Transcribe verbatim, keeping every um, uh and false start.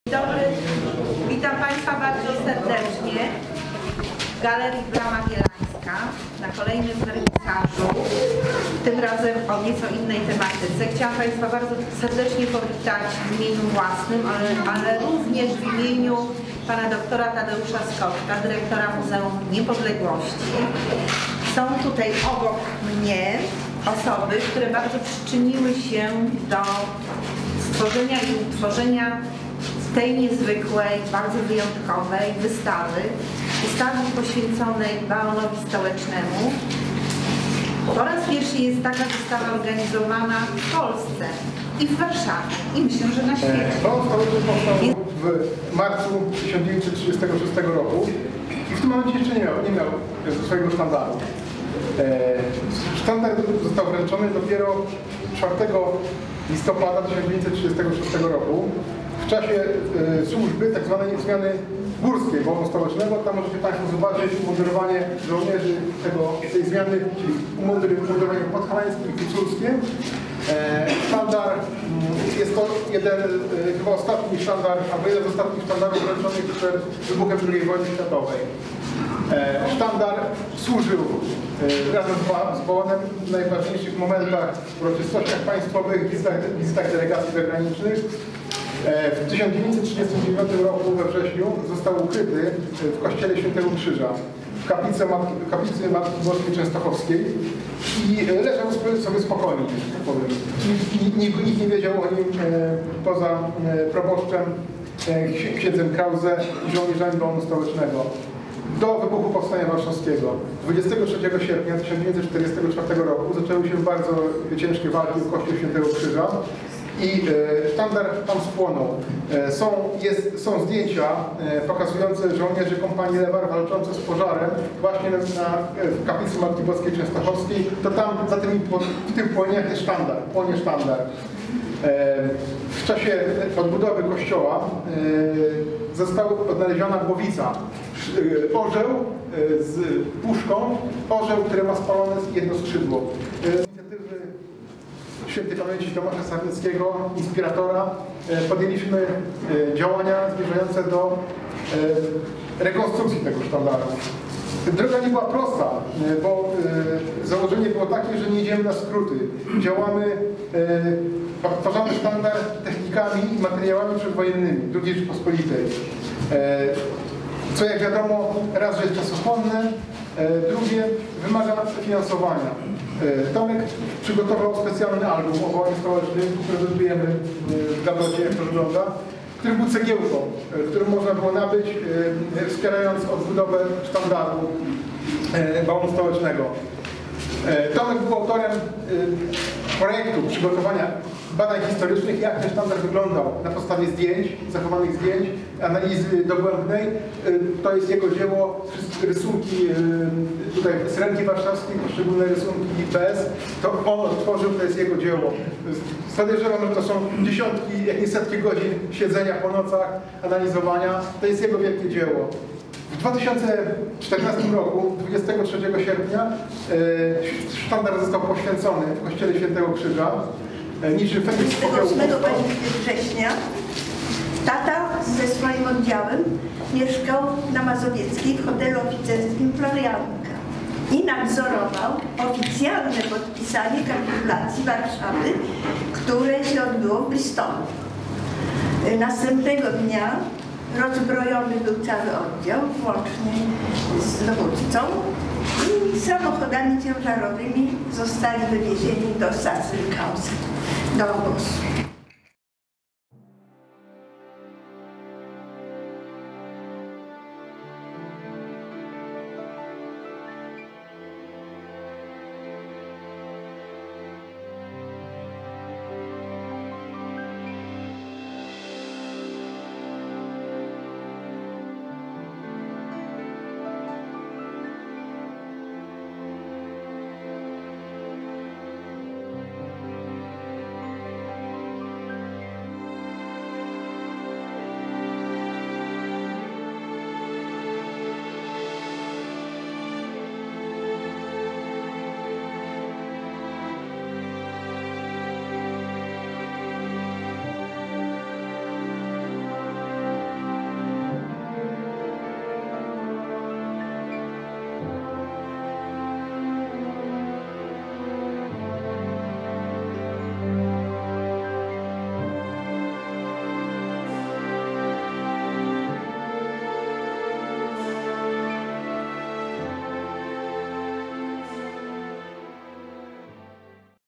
Dzień dobry, witam Państwa bardzo serdecznie w Galerii Brama Bielańska na kolejnym wernisażu, tym razem o nieco innej tematyce. Chciałam Państwa bardzo serdecznie powitać w imieniu własnym, ale, ale również w imieniu Pana doktora Tadeusza Skoczka, dyrektora Muzeum Niepodległości. Są tutaj obok mnie osoby, które bardzo przyczyniły się do stworzenia i utworzenia tej niezwykłej, bardzo wyjątkowej wystawy, wystawy poświęconej Baonowi Stołecznemu. Po raz pierwszy jest taka wystawa organizowana w Polsce i w Warszawie, i myślę, że na świecie. Baon Stołeczny powstał w marcu tysiąc dziewięćset trzydziestego szóstego roku i w tym momencie jeszcze nie miał, nie miał swojego sztandaru. Sztandar został wręczony dopiero czwartego listopada tysiąc dziewięćset trzydziestego szóstego roku. W czasie e, służby tak zwanej zmiany górskiej Baonu Stołecznego. Tam możecie Państwo zobaczyć umundurowanie żołnierzy tego, tej zmiany, czyli umundurowanie podhalańskie i piłsurskie. E, sztandar, jest to jeden, e, chyba ostatni sztandar, albo jeden z ostatnich sztandarów wręczonych przed wybuchem drugiej wojny światowej. E, sztandar służył e, razem z, z Baonem w najważniejszych momentach, w uroczystościach państwowych, wizytach, wizytach delegacji zagranicznych. W tysiąc dziewięćset trzydziestym dziewiątym roku we wrześniu został ukryty w kościele Świętego Krzyża w kaplicy Matki, kaplicy Matki Boskiej Częstochowskiej i leżał sobie spokojnie, tak powiem. Nikt, nikt, nikt nie wiedział o nim poza proboszczem, księdzem Krause i żołnierzami Baonu Stołecznego. Do wybuchu Powstania Warszawskiego dwudziestego trzeciego sierpnia tysiąc dziewięćset czterdziestego czwartego roku zaczęły się bardzo ciężkie walki o kościół Świętego Krzyża. I e, sztandar tam spłonął. E, są, jest, są zdjęcia e, pokazujące żołnierzy kompanii Lewar walczące z pożarem właśnie na, na, w kaplicy Matki Boskiej Częstochowskiej. To tam za tymi, w tym płoniach jest sztandar, płonie sztandar. E, w czasie odbudowy kościoła e, została odnaleziona głowica. E, orzeł e, z puszką, orzeł, który ma spalone jedno skrzydło. E, Świętej pamięci Tomasza Sarnickiego, inspiratora, podjęliśmy działania zmierzające do rekonstrukcji tego sztandaru. Droga nie była prosta, bo założenie było takie, że nie idziemy na skróty. Działamy, odtwarzamy sztandar technikami i materiałami przedwojennymi drugiej Rzeczypospolitej. Co jak wiadomo, raz, że jest czasochłonne, drugie wymaga finansowania. Tomek przygotował specjalny album o Baonie Stołecznym, który prezentujemy w gablocie, jak to wygląda, który był cegiełką, którą można było nabyć, wspierając odbudowę sztandaru Baonu Stołecznego. Tomek był autorem projektu przygotowania badań historycznych, jak ten sztandar wyglądał na podstawie zdjęć, zachowanych zdjęć, analizy dogłębnej. To jest jego dzieło, rysunki tutaj z ręki warszawskiej, poszczególne rysunki P S. To on odtworzył, to jest jego dzieło. Podejrzewam, że to są dziesiątki, jak nie setki godzin siedzenia po nocach, analizowania. To jest jego wielkie dzieło. W dwa tysiące czternastym roku, dwudziestego trzeciego sierpnia, sztandar został poświęcony w kościele Świętego Krzyża. Niczym Feniks z popiołu ósmego września tata ze swoim oddziałem mieszkał na Mazowieckiej w hotelu oficerskim Florianka i nadzorował oficjalne podpisanie kapitulacji Warszawy, które się odbyło w Bristolu. Następnego dnia rozbrojony był cały oddział, włącznie z dowódcą, i samochodami ciężarowymi zostali wywiezieni do Sachsenhausen, do obozu.